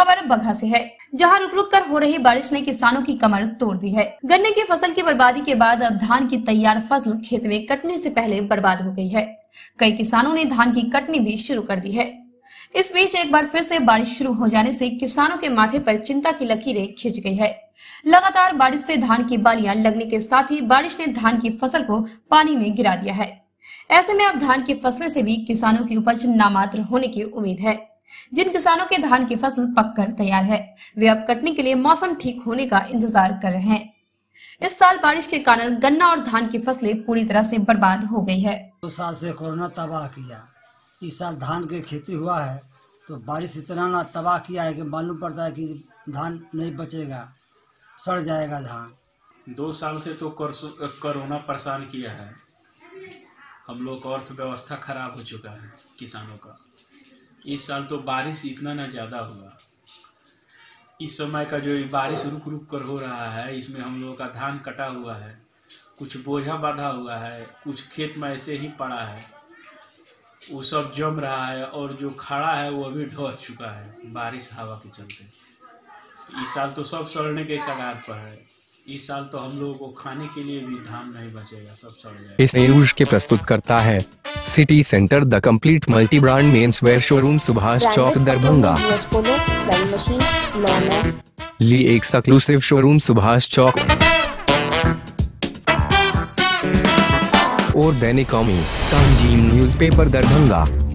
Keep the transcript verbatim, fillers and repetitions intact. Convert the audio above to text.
खबर बगहा से है, जहां रुक रुक कर हो रही बारिश ने किसानों की कमर तोड़ दी है। गन्ने की फसल की बर्बादी के बाद अब धान की तैयार फसल खेत में कटने से पहले बर्बाद हो गई है। कई किसानों ने धान की कटनी भी शुरू कर दी है। इस बीच एक बार फिर से बारिश शुरू हो जाने से किसानों के माथे पर चिंता की लकीरें खिंच गई है। लगातार बारिश से धान की बालियां लगने के साथ ही बारिश ने धान की फसल को पानी में गिरा दिया है। ऐसे में अब धान की फसलें से भी किसानों की उपज नामात्र होने की उम्मीद है। जिन किसानों के धान की फसल पककर तैयार है, वे अब कटने के लिए मौसम ठीक होने का इंतजार कर रहे हैं। इस साल बारिश के कारण गन्ना और धान की फसलें पूरी तरह से बर्बाद हो गई है। दो साल से कोरोना तबाह किया, इस साल धान की खेती हुआ है तो बारिश इतना ना तबाह किया है कि मालूम पड़ता है कि धान नहीं बचेगा, सड़ जाएगा धान। दो साल से तो कोरोना परेशान किया है, हम लोग का अर्थव्यवस्था खराब हो चुका है किसानों का। इस साल तो बारिश इतना ना ज़्यादा हुआ। इस समय का जो बारिश रुक रुक कर हो रहा है, इसमें हम लोगों का धान कटा हुआ है, कुछ बोझा बांधा हुआ है, कुछ खेत में ऐसे ही पड़ा है, वो सब जम रहा है और जो खड़ा है वो अभी ढह चुका है बारिश हवा के चलते। इस साल तो सब सड़ने के कगार पर है। इस साल तो हम लोगों को खाने के लिए भी धान नहीं बचेगा, सब सड़ जाएगा। इस न्यूज के प्रस्तुत करता है city centre the complete multi brand men's wear showroom, Subhash Chowk, Darbhanga. ली एक एक्सक्लूसिव शोरूम, सुभाष चौक और दैनिक कौमी, तंजीम न्यूज़पेपर, दरभंगा।